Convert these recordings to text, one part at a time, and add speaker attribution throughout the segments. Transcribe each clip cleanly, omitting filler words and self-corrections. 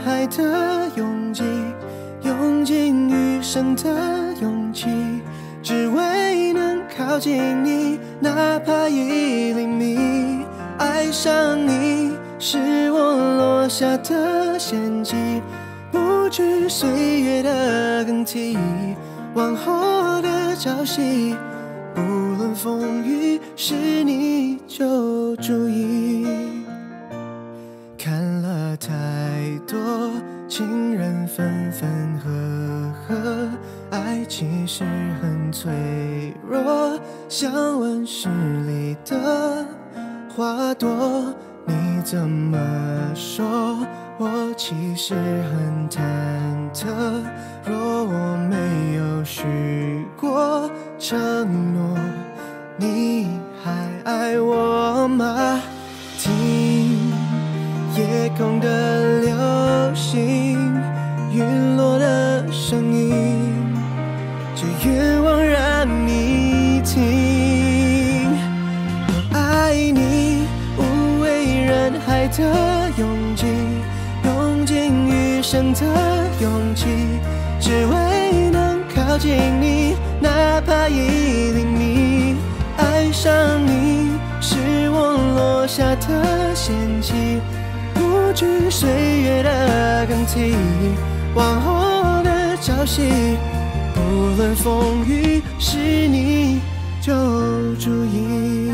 Speaker 1: 海的拥挤，用尽余生的勇气，只为能靠近你，哪怕1厘米。爱上你是我落下的陷阱，不惧岁月的更替，往后的朝夕，不论风雨，是你就注意。看了太多情人分分合合，爱其实很脆弱，像温室里的花朵。你怎么说？我其实很忐忑。若我没有许过承诺，你还爱我吗？听夜空的流星，陨落的声音，只愿望让你听。我爱你，无畏人海的拥挤，用尽余生的勇气，只为能靠近你，哪怕1厘米。爱上你是我落下的陷阱，不惧岁月的更替，往后的朝夕，不论风雨，是你就注意。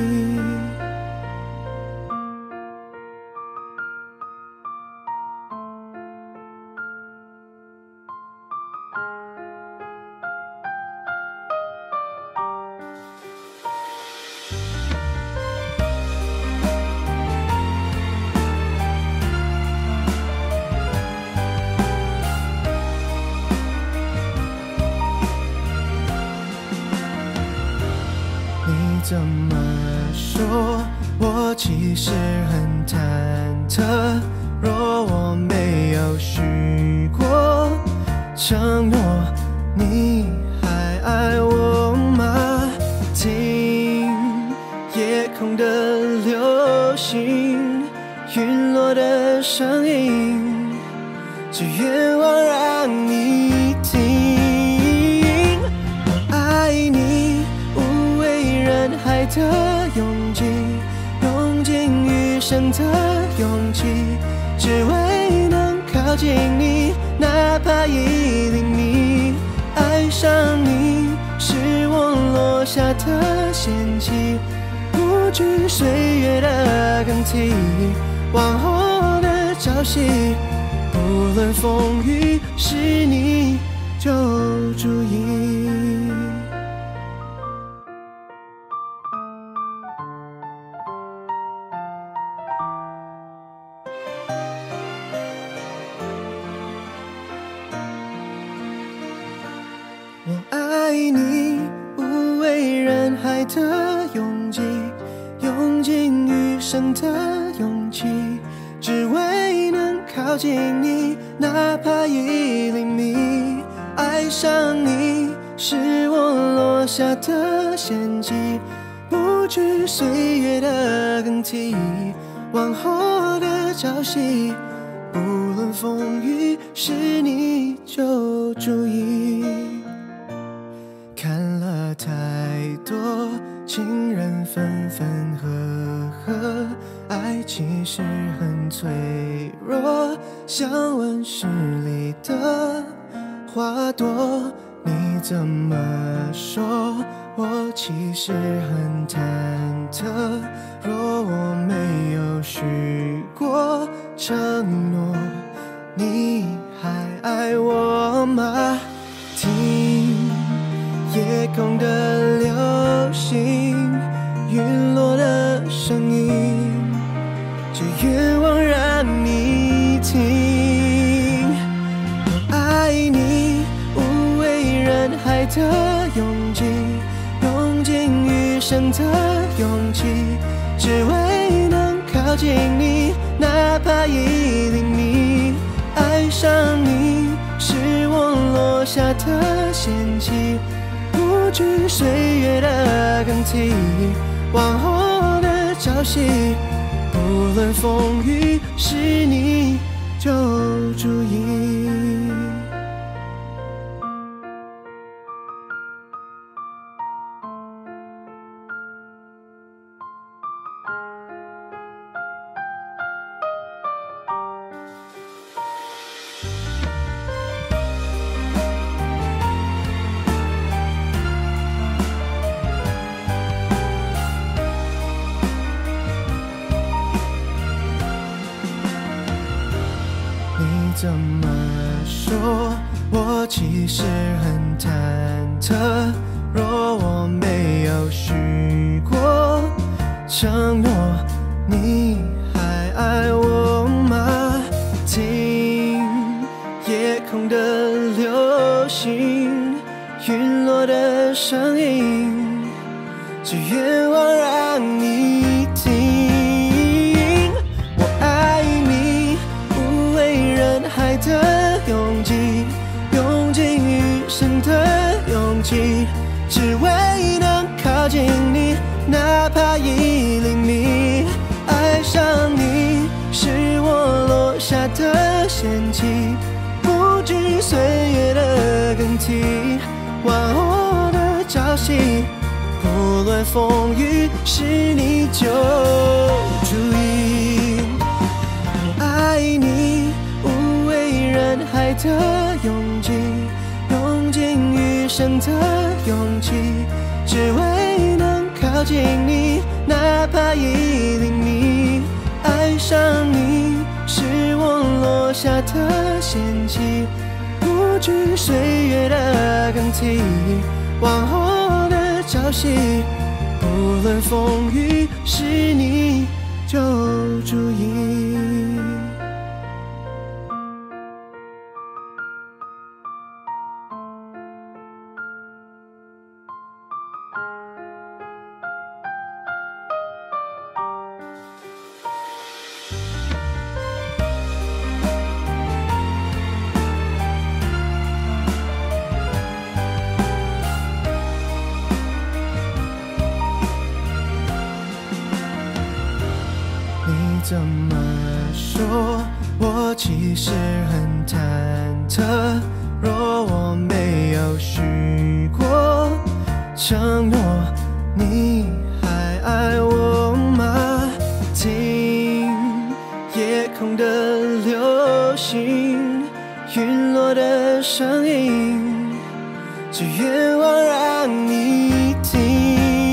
Speaker 1: 你怎么说？我其实很忐忑。若我没有许过承诺，你还爱我吗？听夜空的流星，陨落的声音，只愿望让你听。我爱你，无畏人海的拥挤，用尽余生的勇气，只为能靠近你，哪怕1厘米。爱上你是我落下的陷阱，不惧岁月的更替，往后的朝夕，不论风雨，是你就注意。我爱你，无畏人海的拥挤，用尽余生的勇气，只为能靠近你，哪怕1厘米。爱上你是我落下的陷阱，不惧岁月的更替，往后的朝夕，不论风雨，是你就注意。看了太多情人分分合合，爱其实很脆弱，像温室里的花朵。你怎么说？我其实很忐忑。若我没有许过承诺，你还爱我吗？听夜空的流星，陨落的声音，只愿望让你听。我爱你，无畏人海的拥挤，用尽余生的勇气，只为能靠近你，哪怕1厘米。爱上你是我落下的陷阱，不惧岁月的更替，往后的朝夕，不论风雨，是你就注意。 你怎么说？我其实很忐忑。若我没有许过承诺，你还爱我吗？听夜空的流星，陨落的声音，只愿望让你听。我爱你，不为人海的拥挤，用尽余生的勇气，只为能靠近你，哪怕1厘米。爱上你是我落下的陷阱，不惧岁月的更替，忘我的朝夕。不论风雨，是你救主因。我爱你，无畏人海的拥挤，用尽余生的勇气，只为能靠近你，哪怕1厘米。爱上你是我落下的陷阱，不惧岁月的更替，往后的朝夕。不论风雨，是你救主因。你怎么说？我其实很忐忑。若我没有许过承诺，你还爱我吗？听夜空的流星，陨落的声音，只愿望让你听。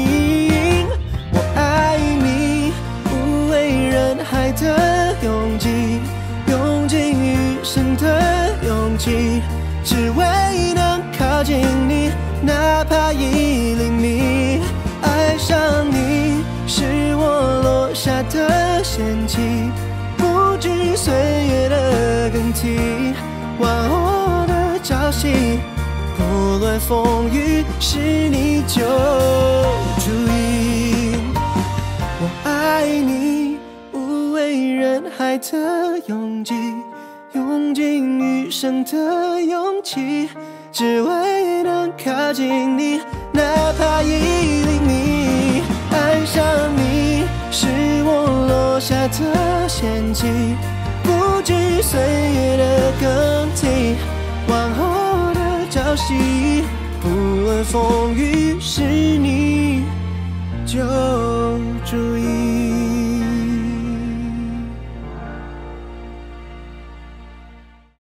Speaker 1: 海的拥挤，用尽余生的勇气，只为能靠近你，哪怕1厘米。爱上你是我落下的陷阱，不惧岁月的更替，忘我的朝夕。不论风雨，是你救主因。我爱你，为人海的拥挤，用尽余生的勇气，只为能靠近你，哪怕1厘米。爱上你是我落下的陷阱，不惧岁月的更替，往后的朝夕。不论风雨，是你